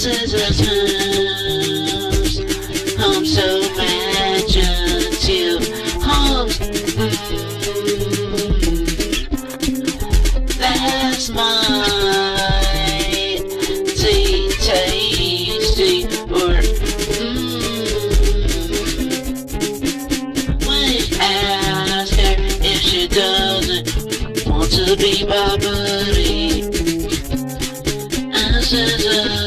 is a house, home so imaginative, homes, that's my tasty word. When you ask her if she doesn't want to be my buddy, I says